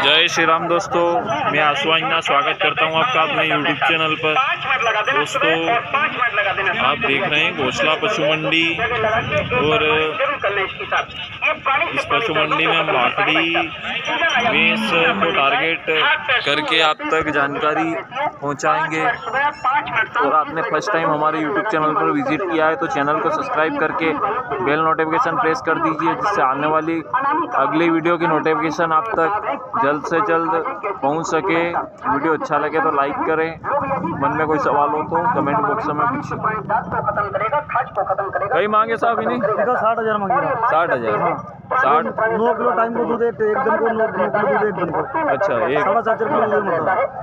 जय श्री राम दोस्तों, मैं आसुआइना स्वागत करता हूं आपका अपने यूट्यूब चैनल पर। दोस्तों, आप देख रहे हैं घोसला पशु मंडी और इस पशु मंडी में हम भाखड़ी भैंस को टारगेट करके आप तक जानकारी पहुंचाएंगे। और आपने फर्स्ट टाइम हमारे यूट्यूब चैनल पर विजिट किया है तो चैनल को सब्सक्राइब करके बेल नोटिफिकेशन प्रेस कर दीजिए, जिससे आने वाली अगली वीडियो की नोटिफिकेशन आप तक जल्द से जल्द पहुंच सके। वीडियो अच्छा लगे तो लाइक करें, मन में कोई सवाल हो तो कमेंट बॉक्स में पूछिए। कई मांगे साहब इन्हें? 60,000 मांगे। 60,000। 9 किलो टाइम को दूध एक दिन को, 9 किलो दूध एक दिन को। अच्छा, 4.5 किलो दूध मिलता है।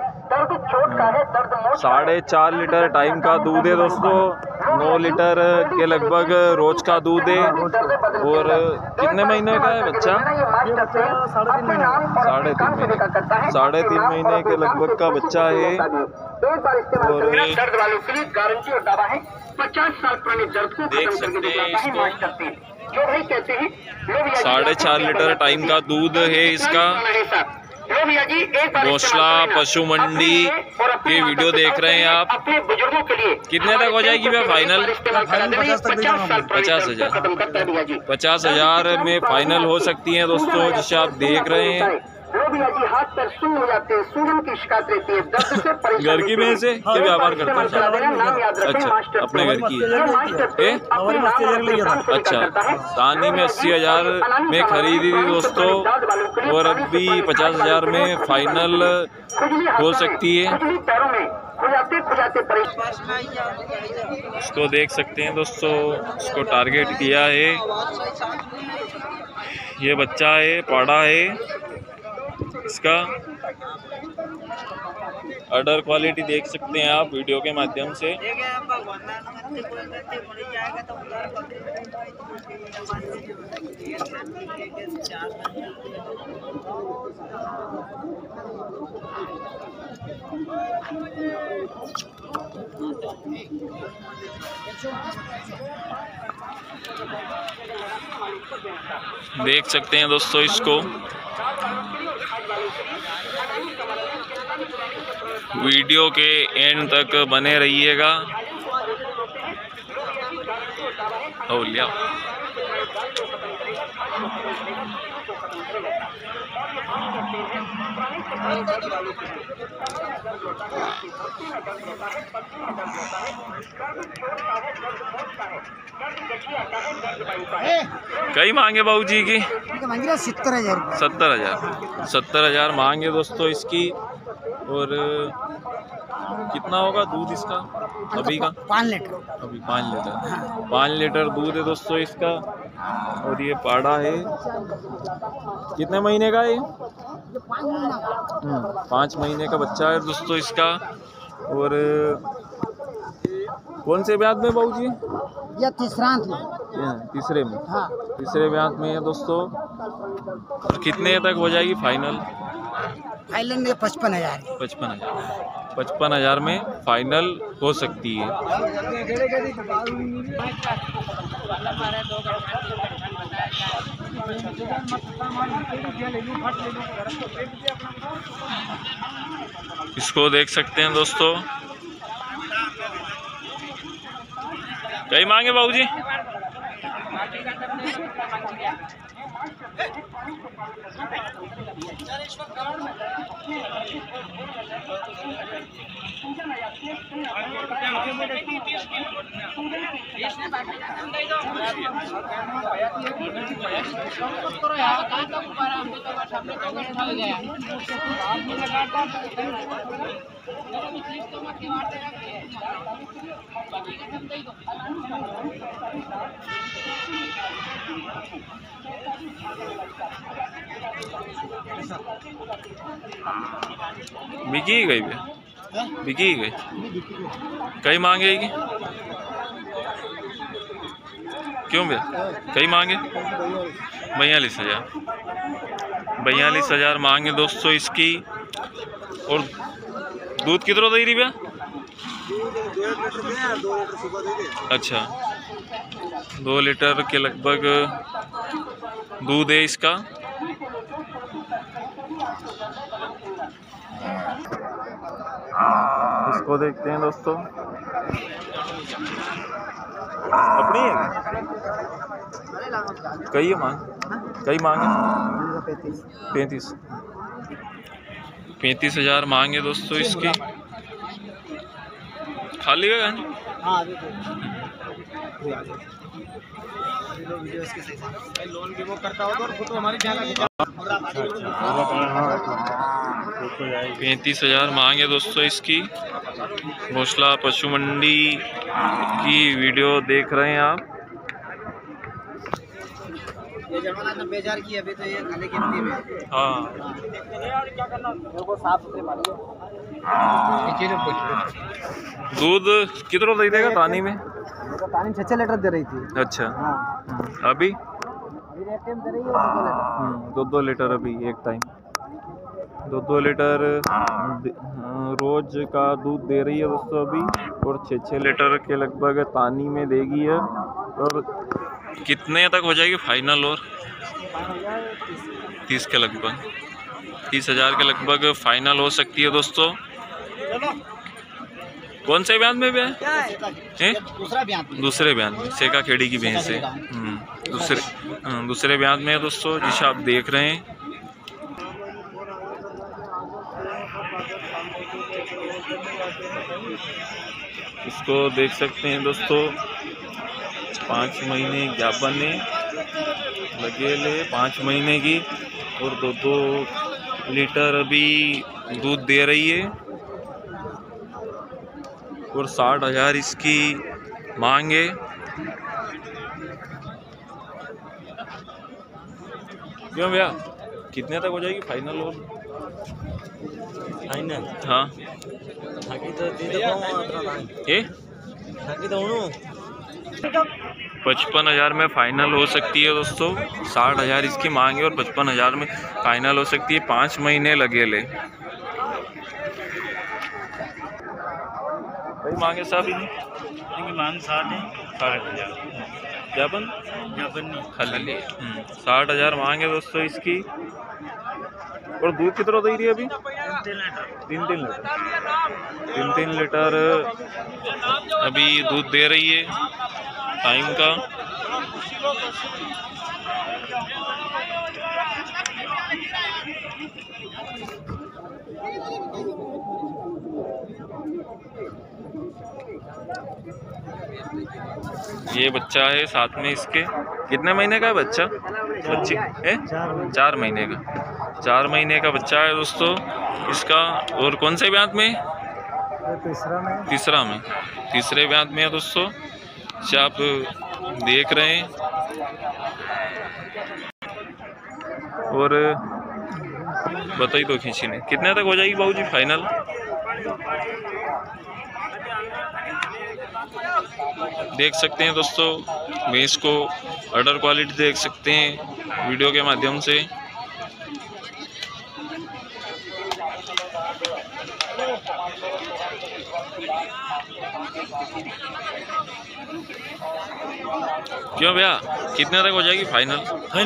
4.5 लीटर टाइम का दूध है दोस्तों। 9 लीटर के लगभग रोज का दूध है। और कितने महीने का है बच्चा? ये बच्चा 3.5 महीने। 3.5 महीने। 3.5 महीने के लगभग का बच्चा है। और दर्द वालों के लिए गारंटी और दावा है 50 साल पुराने दर्द को देख खत्म सकते करके हैं दिखलाता है, इसको। माफ करते हैं। जो भाई कहते हैं 4.5 लीटर टाइम का दूध है इसका। घोसला पशु मंडी ये वीडियो देख रहे हैं आप। अपने बुजुर्गों के लिए कितने तक हो जाएगी भैया फाइनल? 50,000। 50,000 में फाइनल हो सकती है दोस्तों, जिसे आप देख रहे हैं। हाथ पैर सुन्न हो जाते हैं, सूजन की शिकायत रहती है, दर्द से परेशान घर की भैंस है क्या व्यापार करते हैं? नाम याद रखें, अच्छा, मास्टर अपने घर की है। हमारी मस्ती अलग लगी था। अच्छा, दानी में 80,000 में खरीदी थी दोस्तों, और अभी 50,000 में फाइनल हो सकती है। इसको देख सकते हैं दोस्तों, इसको टारगेट किया है। ये बच्चा है, पाड़ा है इसका। अडर क्वालिटी देख सकते हैं आप वीडियो के माध्यम से। देख सकते हैं दोस्तों इसको। वीडियो के एंड तक बने रहिएगा। हो लिया। कई मांगे बाबूजी की? 70,000। 70,000 मांगे दोस्तों इसकी। और कितना होगा दूध इसका अभी का? 5 लीटर। अभी 5 लीटर। 5 लीटर दूध है दोस्तों इसका। और ये पाड़ा है। कितने महीने का है ये? 5 महीने का बच्चा है दोस्तों इसका। और कौन से ब्याज में बाबूजी? या तीसरे में। हाँ। तीसरे ब्याज में है दोस्तों। और कितने तक हो जाएगी फाइनल? फाइनल में 55,000। 55,000 में फाइनल हो सकती है। इसको देख सकते हैं दोस्तों। कई मांगे बाबूजी? बिकी गई भैया? बिकी गई? कई मांगेगी? क्यों भैया कई मांगे? 42,000। 42,000 मांगे दोस्तों इसकी। और दूध कितना दे रही भैया? 2 लीटर सुबह दे दे। अच्छा, 2 लीटर के लगभग दूध है इसका। इसको देखते हैं दोस्तों, अपनी है कई मांग, कई मांग है 35,000 मांगे दोस्तों इसकी। खाली है लोन की वो करता होगा और फोटो हमारी 35,000 मांगे दोस्तों इसकी। घोषला पशु मंडी की वीडियो देख रहे हैं आप। ये जमाना 90,000 की अभी तो ये खाली गिनती में। हाँ वो साफ सुथरे मालिक दूध कितना दे देगा तानी में? पानी 6 लीटर दे रही थी। अच्छा हाँ अभी अभी एक टाइम दे रही है 2 लीटर अभी एक टाइम 2 लीटर रोज का दूध दे रही है दोस्तों अभी, और 6 लीटर के लगभग तानी में देगी है। और कितने तक हो जाएगी फाइनल? और 30 के लगभग 30,000 के लगभग फाइनल हो सकती है दोस्तों। कौन से ब्यान में भी है? दूसरे ब्यान में सेका खेड़ी की भैंस है। दूसरे ब्यान में है दोस्तों, जिसे आप देख रहे हैं। इसको देख सकते हैं दोस्तों, 5 महीने ज्ञापन लगे ले 5 महीने की, और 2 लीटर अभी दूध दे रही है, और 60,000 इसकी मांगे। क्यों भैया कितने तक हो जाएगी फाइनल? और फाइनल हाँ ये 55,000 में फाइनल हो सकती है दोस्तों। 60,000 इसकी मांगे और 55,000 में फाइनल हो सकती है। 5 महीने लगे ले। भाई मांगे साहब मांग 60,000 ज्ञापन नहीं खाली 60,000 मांगे दोस्तों इसकी। और दूध कितना दे रही है अभी? 3 लीटर अभी दूध दे रही है टाइम का। ये बच्चा है साथ में इसके। कितने महीने का है बच्चा? बच्ची है 4 महीने का। 4 महीने का बच्चा है दोस्तों इसका। और कौन से ब्यात में? तीसरे ब्यात में है दोस्तों, जो आप देख रहे हैं। और बताइए तो खींची ने कितने तक हो जाएगी बाबूजी फाइनल? देख सकते हैं दोस्तों भैंस को अडर क्वालिटी देख सकते हैं वीडियो के माध्यम से। क्यों भैया कितने तक हो जाएगी फाइनल?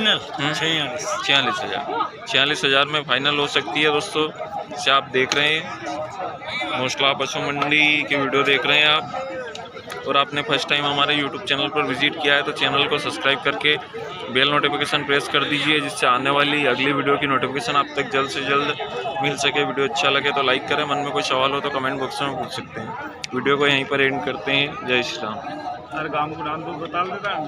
46,000 में फाइनल हो सकती है दोस्तों। से आप देख रहे हैं घोषला पशु मंडी की वीडियो देख रहे हैं आप। और आपने फर्स्ट टाइम हमारे YouTube चैनल पर विजिट किया है तो चैनल को सब्सक्राइब करके बेल नोटिफिकेशन प्रेस कर दीजिए, जिससे आने वाली अगली वीडियो की नोटिफिकेशन आप तक जल्द से जल्द मिल सके। वीडियो अच्छा लगे तो लाइक करें, मन में कोई सवाल हो तो कमेंट बॉक्स में पूछ सकते हैं। वीडियो को यहीं पर एंड करते हैं। जय श्री राम। हर गांव को नाम तो बता देता है।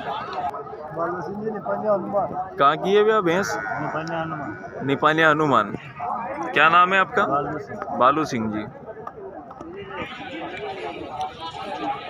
कहाँ की है भैया भैंस? निपानिया हनुमान। क्या नाम है आपका? बालू सिंह जी।